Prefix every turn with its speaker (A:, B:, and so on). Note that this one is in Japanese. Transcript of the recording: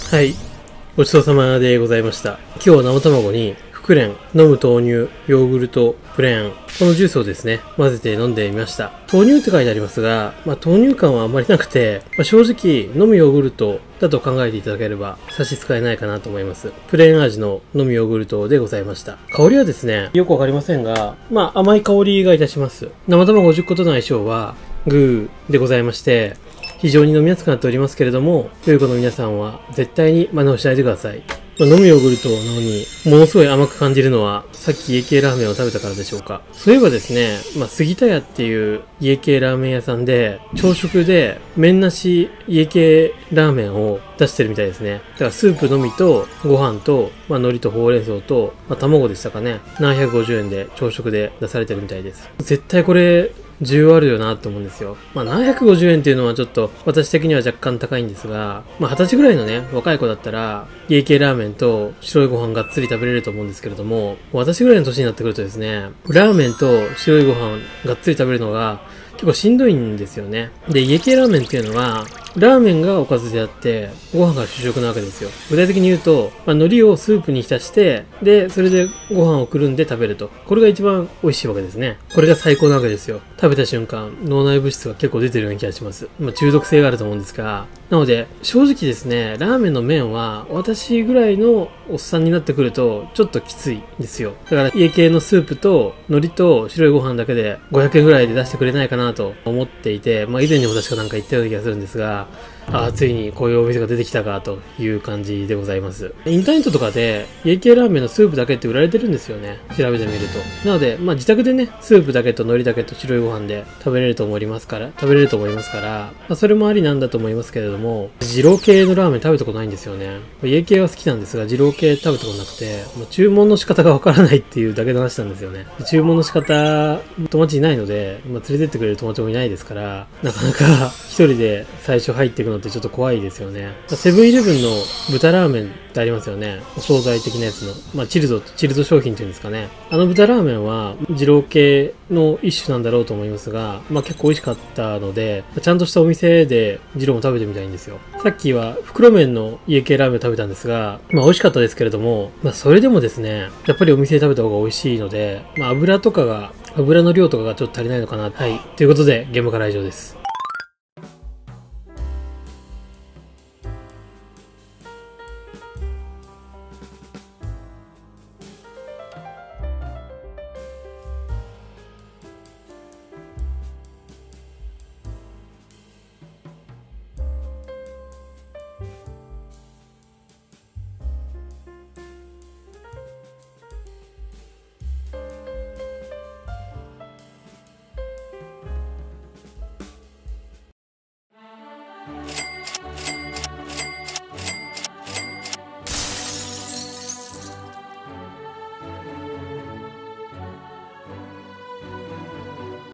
A: はい。ごちそうさまでございました。今日は生卵に、福蓮、飲む豆乳、ヨーグルト、プレーン。このジュースをですね、混ぜて飲んでみました。豆乳って書いてありますが、豆乳感はあんまりなくて、正直、飲むヨーグルトだと考えていただければ差し支えないかなと思います。プレーン味の飲むヨーグルトでございました。香りはですね、よくわかりませんが、甘い香りがいたします。生卵10個との相性は、グーでございまして、非常に飲みやすくなっておりますけれども、良い子の皆さんは絶対に真似をしないでください。飲むヨーグルトなのに、ものすごい甘く感じるのは、さっき家系ラーメンを食べたからでしょうか。そういえばですね、杉田屋っていう家系ラーメン屋さんで、朝食で麺なし家系ラーメンを出してるみたいですね。だからスープのみと、ご飯と、海苔とほうれん草と、卵でしたかね。750円で朝食で出されてるみたいです。絶対これ、需要あるよなと思うんですよ。750円っていうのはちょっと私的には若干高いんですが、20歳ぐらいのね、若い子だったら、家系ラーメンと白いご飯がっつり食べれると思うんですけれども、私ぐらいの年になってくるとですね、ラーメンと白いご飯がっつり食べるのが結構しんどいんですよね。で、家系ラーメンっていうのは、ラーメンがおかずであって、ご飯が主食なわけですよ。具体的に言うと、海苔をスープに浸して、で、それでご飯をくるんで食べると。これが一番美味しいわけですね。これが最高なわけですよ。食べた瞬間、脳内物質が結構出てるような気がします。中毒性があると思うんですが、なので、正直ですね、ラーメンの麺は、私ぐらいのおっさんになってくると、ちょっときついですよ。だから、家系のスープと、海苔と白いご飯だけで、500円ぐらいで出してくれないかなと思っていて、以前にも確かなんか言ったような気がするんですが、ついにこういうお店が出てきたかという感じでございます。インターネットとかで家系ラーメンのスープだけって売られてるんですよね。調べてみると。なので、自宅でね、スープだけと海苔だけと白いご飯で食べれると思いますから、それもありなんだと思いますけれども、二郎系のラーメン食べたことないんですよね。家系は好きなんですが、二郎系食べたことなくて、注文の仕方がわからないっていうだけの話なんですよね。注文の仕方、友達いないので、連れてってくれる友達もいないですから、なかなか一人で最初入っていくのってちょっと怖いですよね。セブンイレブンの豚ラーメンってありますよね。お惣菜的なやつの。チルド商品っていうんですかね。あの豚ラーメンは二郎系の一種なんだろうと思いますが、結構美味しかったので、ちゃんとしたお店で二郎も食べてみたいんですよ。さっきは袋麺の家系ラーメンを食べたんですが、美味しかったですけれども、それでもですね、やっぱりお店で食べた方が美味しいので、油の量とかがちょっと足りないのかな。はい。ということで、現場からは以上です。